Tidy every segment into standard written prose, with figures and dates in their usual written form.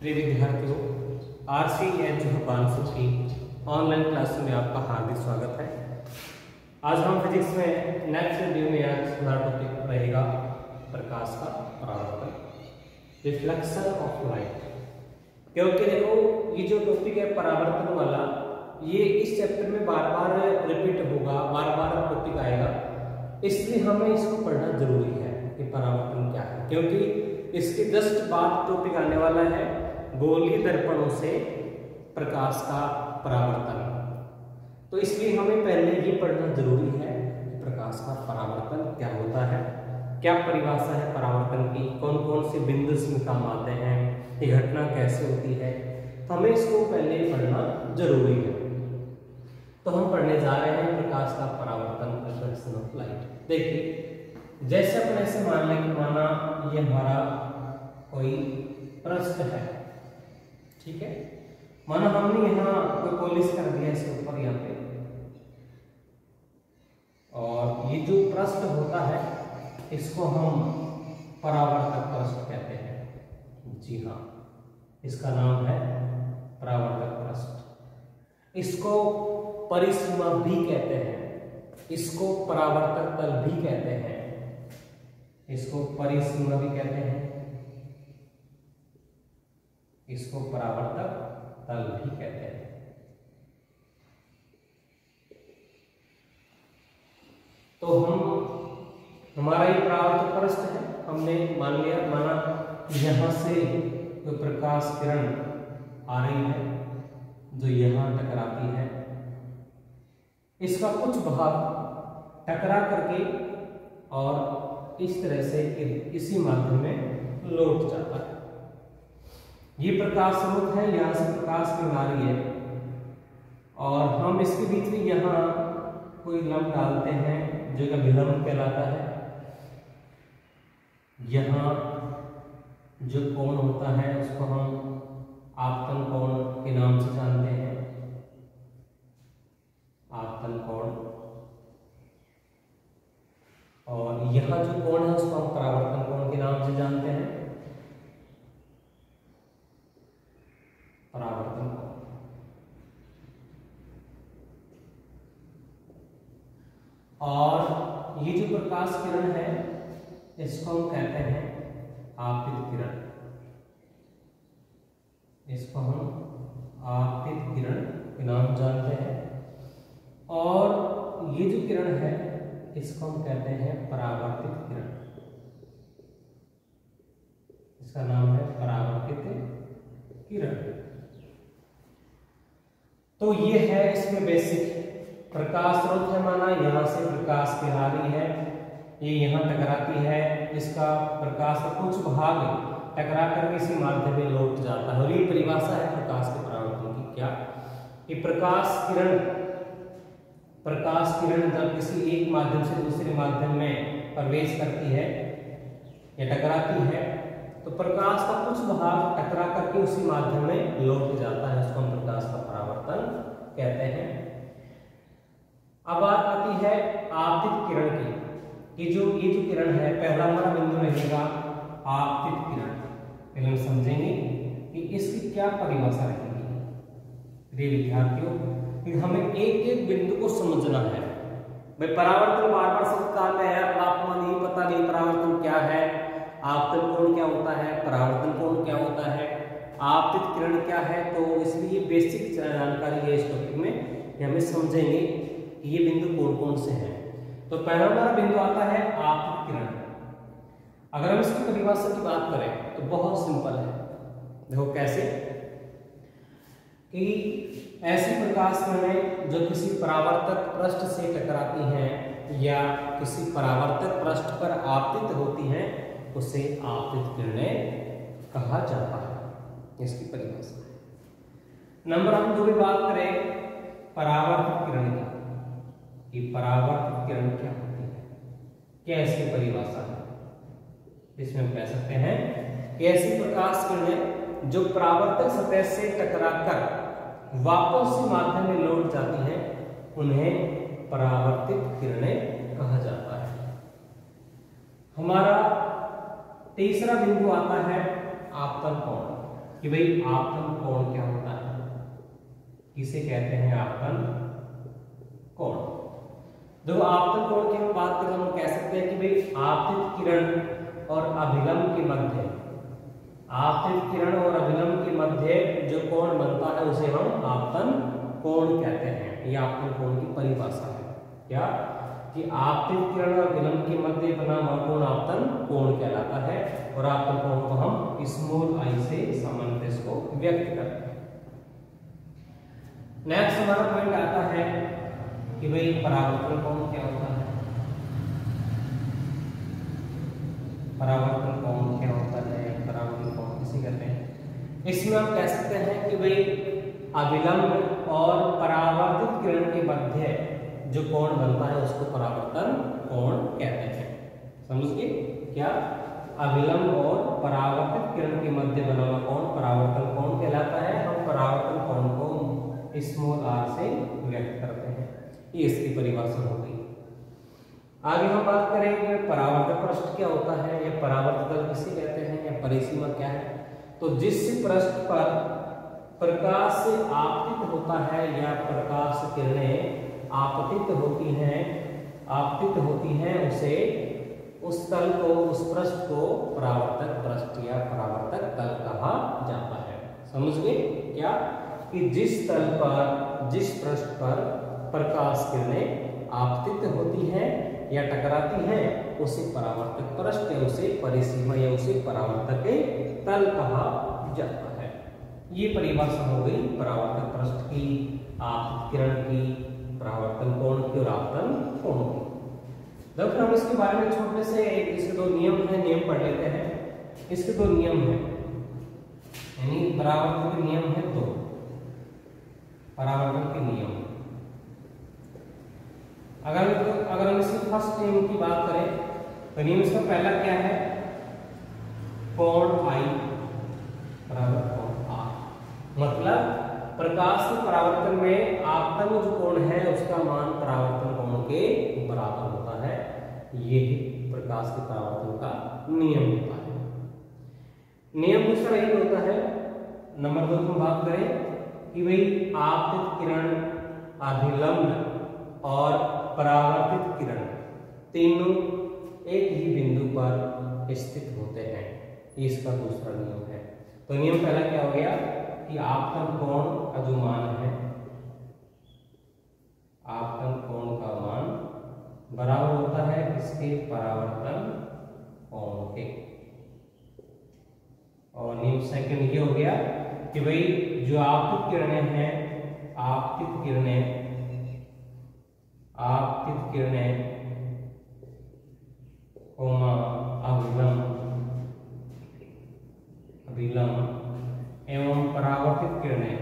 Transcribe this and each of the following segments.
प्रिय विद्यार्थियों, RCH बानसु की ऑनलाइन क्लास में आपका हार्दिक स्वागत है। आज हम फिजिक्स में नेक्स्ट वीडियो में आज हमारा टॉपिक रहेगा प्रकाश का परावर्तन, रिफ्लेक्शन ऑफ लाइट। क्योंकि देखो ये जो टॉपिक है परावर्तन वाला, ये इस चैप्टर में बार बार रिपीट होगा, बार बार टॉपिक आएगा, इसलिए हमें इसको पढ़ना जरूरी है कि परावर्तन क्या है। क्योंकि इसके जस्ट बाद टॉपिक आने वाला है गोलीय दर्पणों से प्रकाश का परावर्तन। तो इसलिए हमें पहले ये पढ़ना जरूरी है कि प्रकाश का परावर्तन क्या होता है, क्या परिभाषा है परावर्तन की, कौन कौन से बिंदु इसमें काम आते हैं, ये घटना कैसे होती है। तो हमें इसको पहले पढ़ना जरूरी है। तो हम पढ़ने जा रहे हैं प्रकाश का परावर्तन, रिफ्लेक्शन ऑफ लाइट। देखिए, जैसे अपन ऐसे मान लें कि माना ये हमारा कोई पृष्ठ है, ठीक है। माना हमने यहाँ कोई पॉलिश कर दिया इसके ऊपर यहाँ पे, और ये जो पृष्ठ होता है इसको हम परावर्तक पृष्ठ कहते हैं। जी हाँ, इसका नाम है परावर्तक पृष्ठ। इसको परिसीमा भी कहते हैं, इसको परावर्तक तल भी कहते हैं, इसको परिसीमा भी कहते हैं, इसको परावर्तक तल भी कहते हैं। तो हमारा ये परावर्तक पृष्ठ है। हमने मान लिया, माना यहां से कोई प्रकाश किरण आ रही है जो यहां टकराती है, इसका कुछ भाग टकरा करके और इस तरह से इसी माध्यम में लौट जाता है। ये प्रकाश स्रोत है, यहां से प्रकाश किरण आ रही है और हम इसके बीच में यहां कोई लंब डालते हैं जो कि विलंब कहलाता है। यहां जो कोण होता है उसको हम आपतन कोण के नाम से जानते हैं, आपतन कोण। और यहां जो कोण है उसको हम परावर्तन कोण के नाम से जानते हैं, परावर्तन कोण। और ये जो प्रकाश किरण है इसको हम कहते हैं आपतित किरण, इसको हम आपतित किरण के नाम जानते हैं। और ये जो किरण है इसको हम कहते हैं परावर्तित किरण, इसका नाम है परावर्तित किरण। तो ये है इसमें बेसिक प्रकाश स्रोत है। माना यहां से प्रकाश किरण आ रही है, ये यहां टकराती है, इसका प्रकाश का कुछ भाग टकरा कर किसी माध्यम में लौट जाता है। और ये परिभाषा है प्रकाश के परावर्तन की। क्या कि प्रकाश किरण जब किसी एक माध्यम से दूसरे माध्यम में प्रवेश करती है या टकराती है तो प्रकाश का कुछ भाग टकरा करके उसी माध्यम में लौट जाता है, उसको हम प्रकाश का परावर्तन कहते हैं। अब बात आती है आपतित किरण की कि ये जो किरण है, पहला हमारा बिंदु रहेगा आपतित किरण। पहले हम समझेंगे कि इसकी क्या परिभाषा रहेगी। प्रिय विद्यार्थियों, कि हमें एक एक बिंदु को समझना है। भाई परावर्तन बार बार शब्द काम में है, आपको नहीं पता नहीं परावर्तन क्या है, आपतन कोण क्या होता है, परावर्तन कोण क्या होता है, आपतित किरण क्या है। तो इसलिए बेसिक जानकारी है इस टॉपिक में कि हमें समझेंगे कि ये बिंदु कौन कौन से हैं। तो पहला हमारा बिंदु आता है आपतित किरण। अगर हम इसकी परिभाषा की बात करें तो बहुत सिंपल है। देखो कैसे कि ऐसी प्रकाश किरणें जो किसी परावर्तक पृष्ठ से टकराती हैं या किसी परावर्तक पृष्ठ पर आपतित होती हैं, उसे आपतित किरणें कहा जाता है। इसकी परिभाषा नंबर हम जो भी बात करें परावर्तित किरण की, कि परावर्तित किरण क्या होती है, क्या इसकी परिभाषा है। इसमें हम कह सकते हैं कि ऐसी प्रकाश किरणें जो परावर्तक सतह से टकराकर वापस से माध्यम में लौट जाती हैं, उन्हें परावर्तित किरणें कहा जाता है। हमारा तीसरा बिंदु आता है आपतन कोण। कि भाई आपतन कोण क्या होता है, किसे कहते हैं आपतन कोण। देखो आपतन कोण की हम बात करें हम कह सकते हैं कि भाई आपतित किरण और अभिलंब के मध्य, आपतित किरण और अभिलंब के मध्य जो कोण बनता है उसे हम आपतन कोण कहते हैं। यह आपतन कोण की परिभाषा है क्या, कि आपतित किरण और अभिलंब के मध्य बना हुआ कोण आपतन कोण कहलाता है। और आपतन कोण को हम स्मॉल आई से सामान्यतः इसको व्यक्त करते हैं। नेक्स्ट हमारा पॉइंट आता है कि भाई परावर्तन कोण क्या होता है। परावर्तन कोण क्या होता है, परावर्तन कोण किसे कहते हैं। इसमें हम कह सकते हैं कि भाई अभिलंब और परावर्तित किरण के मध्य जो कोण बनता है उसको परावर्तन कोण कहते हैं। समझ गए क्या, अभिलंब और परावर्तित किरण के मध्य बना हुआ कोण परावर्तन कोण कहलाता है। हम परावर्तन कोण को स्मॉल आर से व्यक्त करते हैं। ये इसकी परिभाषा हो गई। आगे हम बात करेंगे परावर्तक पृष्ठ क्या होता है, या परावर्तक तल किसे कहते हैं, या परिसीमा क्या है। तो जिस पृष्ठ पर प्रकाश से आपतित होता है या प्रकाश किरणें आपतित होती हैं उसे, उस तल को, उस पृष्ठ को परावर्तक पृष्ठ या परावर्तक तल कहा जाता है। समझ गए क्या, कि जिस पृष्ठ पर प्रकाश किरणें आपतित होती हैं या टकराती हैं उसे परावर्तक पृष्ठ या उसे परिसीमा या उसे परावर्तक तल कहा जाता है। ये परिभाषा हो गई परावर्तक पृष्ठ की, आपतित किरण की, परावर्तन कोण की और आपतन कोण की। देखो हम इसके बारे में छोटे से इसके दो नियम हैं, नियम पढ़ लेते हैं। इसके दो नियम हैं, यानी परावर्तन के नियम है दो, परावर्तन के नियम। अगर हम इसके फर्स्ट नियम की बात करें तो नियम इसका पहला क्या है, कोण आई बराबर कोण आर। मतलब प्रकाश के परावर्तन में आपतन जो कोण है उसका मान परावर्तन कोण के बराबर होता है। ये प्रकाश के परावर्तन का नियम होता है। नियम दूसरा यही होता है, नंबर 2 की बात करें कि भाई आपतित किरण, अभिलंब और परावर्तित किरण तीनों एक ही बिंदु पर स्थित होते हैं। ये इसका दूसरा नियम है। तो नियम पहला क्या हो गया कि आपतन कोण का जो मान है, आपतन कोण का मान बराबर होता है किसके, परावर्तन कोण के। और नियम सेकंड ये हो गया कि भाई जो आपतित किरणें हैं, आपतित किरणें कोमा अभिलंब एवं परावर्तित किरणें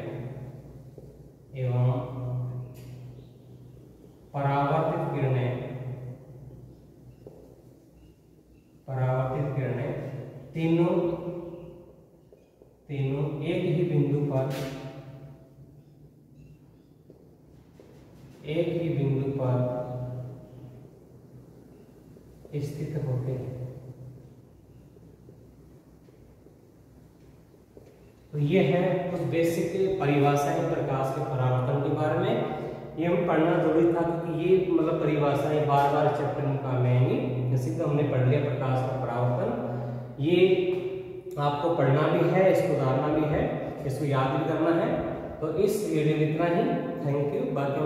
तीनों एक ही बिंदु पर स्थित होते हैं। तो ये है कुछ बेसिक परिभाषाएं प्रकाश के परावर्तन के बारे में। ये हम पढ़ना जरूरी था क्योंकि ये मतलब परिभाषाएं बार बार चैप्टर में काम आएंगी। जैसे कि हमने पढ़ लिया प्रकाश का परावर्तन, ये आपको पढ़ना भी है, इसको उतारना भी है, इसको याद भी करना है। तो इस वीडियो में इतना ही। Thank you. बाकी